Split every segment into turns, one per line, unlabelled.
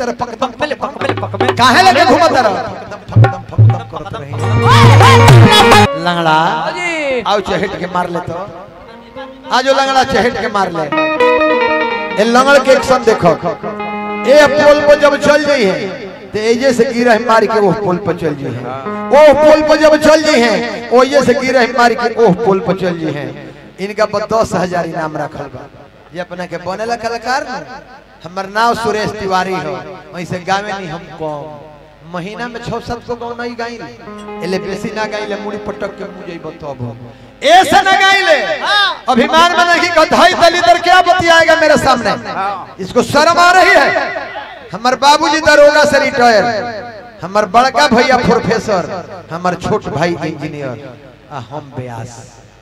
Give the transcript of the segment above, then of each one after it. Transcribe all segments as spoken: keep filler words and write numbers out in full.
तरह पकदम पले पकदम पकदम काहे लगे घूमत रह फकदम फकदम करत रही लंगड़ा जी आओ चहेट के मार ले तो आज लंगड़ा चहेट के मार ले ए लंगड़ के एक्शन देखो ए पोल पर जब चल जाई है तो एजे से गिरा मार के वो पोल पर चल जाई है वो पोल पर जब चल जाई है ओजे से गिरा मार के वो पोल पर चल जाई है इनका पर दस हजार इनाम रखल बा ये अपना के बनेला कलाकार न हमर नाम सुरेश तिवारी हो वैसे गावे नहीं हमको महीना में छह सात को गाँव नहीं गाई एले बेसी ना गाई ले मुड़ी पटक के मुझे बताओ ऐसे ना गाई ले अभिमान में नहीं गधाई दलितर क्या बतियाएगा मेरे सामने इसको शर्म आ रही है हमार बाबूजी दरोगा से रिटायर हमार बड़का भैया प्रोफेसर हमार छोट भाई इंजीनियर आ हम ब्यास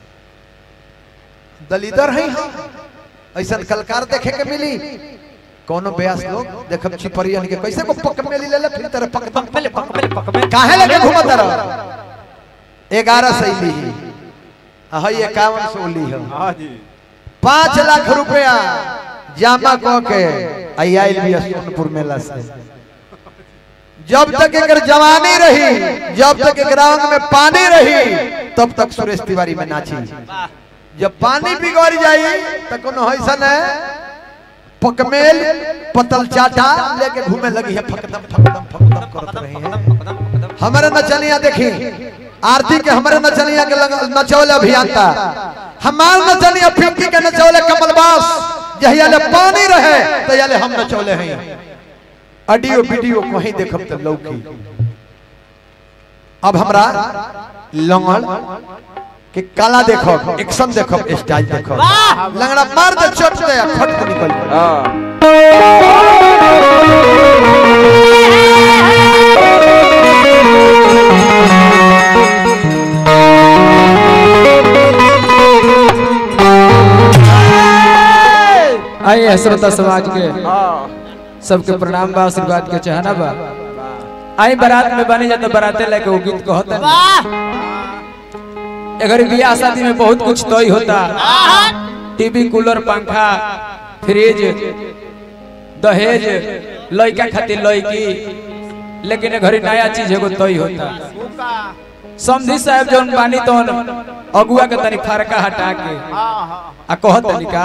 दलितर है हम ऐसा कलकार देखे के मिली कोनो ब्यास लोग देखब छिपरियन के कैसे को पक मेली ले ले फिर तरह पक पक पले पक पले पक में काहे लगे घुमत रह ग्यारह सैली ही हई इक्यावन सोली है हां जी पाँच लाख रुपया जामा को के आइल भी सोनपुर मेला से जब तक एकर जवानी रही जब तक एक रंग में पानी रही तब तक सुरेश तिवारी में नाची जब पानी बिगड़ जाई तो कोनो ऐसन है पकमेल पतल चाटा लेके घूमे लगी है फकदम फकदम फकदम करत रही है हमारे नचनिया देखी आरती के हमारे नचनिया के नचौले अभियंता हमार नचनिया पिंकी के नचौले कमलबास जहिया ले पानी रहे तहिया ले हम नचौले हैं ऑडियो वीडियो कहीं देखब त लौकी अब हमरा लंगड़ कि काला देखो एक्शन देखो स्टाइल देखो लंगड़ा मार दे चोट दे खट के निकल
आइए श्रोता समाज के सबके प्रणाम बा आशीर्वाद के चाहना बा आई बारात में बने जाता बाराते लेके वो गीत कहते हैं अगर बियाह शादी में बहुत कुछ तय होता टीवी कूलर पंखा फ्रिज दहेज लड़का खातिर लड़की लेकिन घर नया चीज एगो तय होता समझी साहब जौन बानी तो अगुआ के तनी फरका हटा के आ कहत तनिका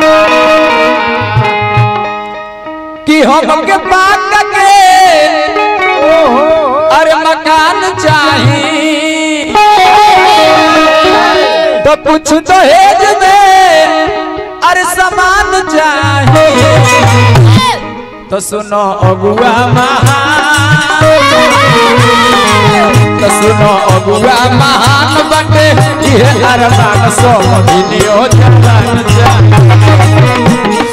कि हम के बात के अरे मकान चाहिए तो कुछ दहेज में अरे सामान चाहिए तो सुनो अगुआ महान तो सुनो अगुआ महान बटे ये अरमान सो मदनियो जलान चाहिए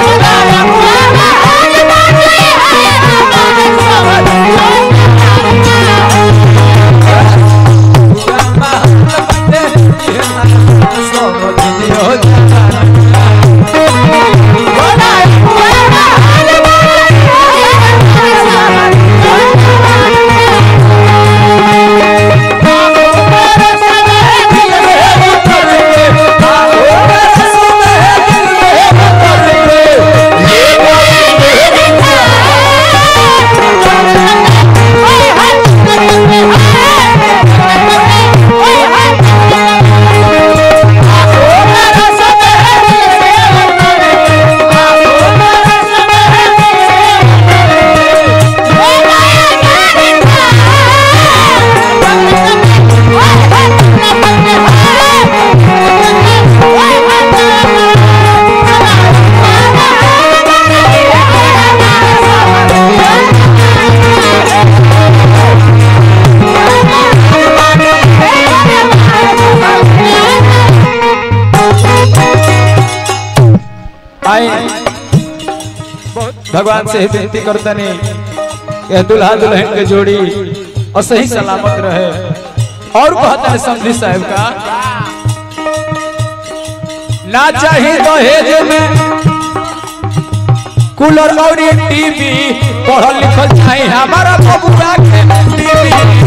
भगवान से विनती करता नहीं दुल्हा दुल्हन के जोड़ी और सही सलामत रहे और कहता है समझी साहब का ना चाहिए दहेज में कूलर और टीवी पढ़ल लिखल चाहिए हमारा बबुआ के टीवी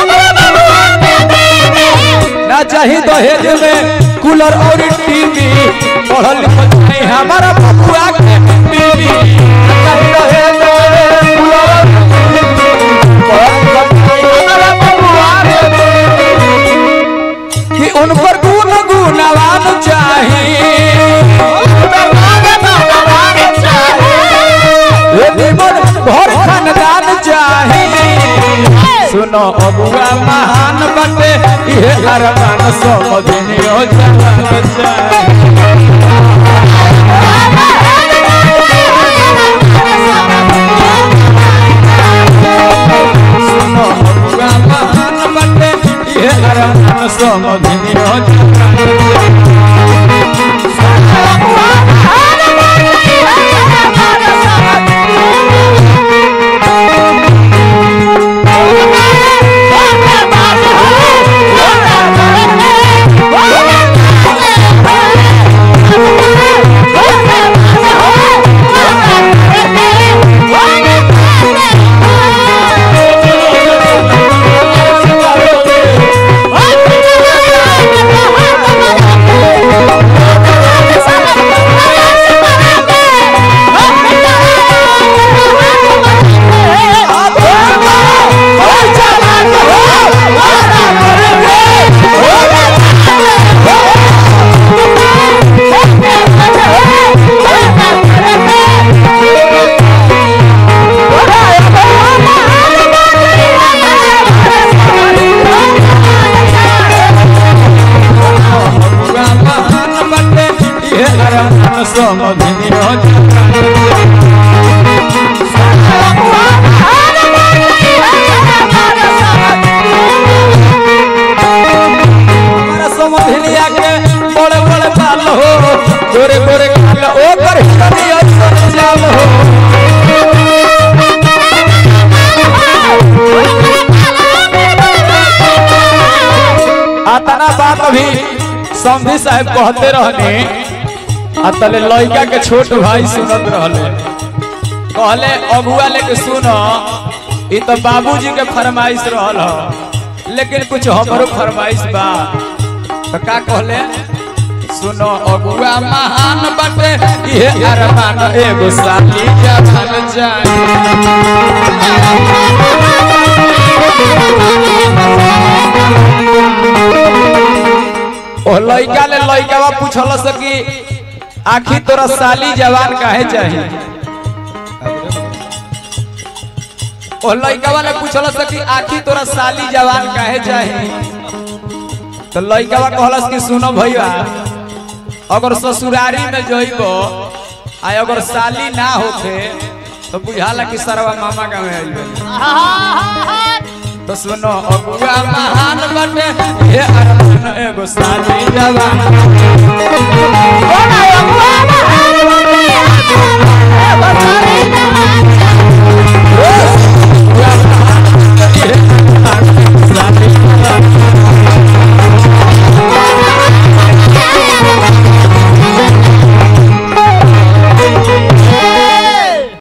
ना चाहिए दहेज में कूलर और टीवी पढ़ल लिखल चाहे हमारा बबुआ के बीबी कहीं रहे कि उनकर गुण गुणवान चाहिए भर खानदान चाहिए सुनो अबुआ महान बटे ये अरमान समझनियो जवान चाहिए सुनो अबुआ महान बटे ये अरमान समझनियो जवान समधी साहब कहते रहने तले लड़का के छोट भाई सुनत रहले कहले अगुआ लेके सुनो ये तो बाबूजी के फरमाइश रहल हो लेकिन कुछ हमरो फरमाइश बा तो का कहले सुनो अगुआ महान बटे ये अरमान एगो साली जवान चाहिए ओ लइका ले लइकावा पूछल सकी आखी तोरा साली जवान काहे चाहिए ओ लइकावा ले पूछल सकी आखी तोरा साली जवान काहे चाहिए तो लइकावा कहलस कि सुनो भैया अगर ससुरारी में जइबो आ अगर साली ना होखे तो बुझाला कि सरवा मामा का में आइबे तो सुनो अगुआ महान बटे ये अरमान एगो साली जवान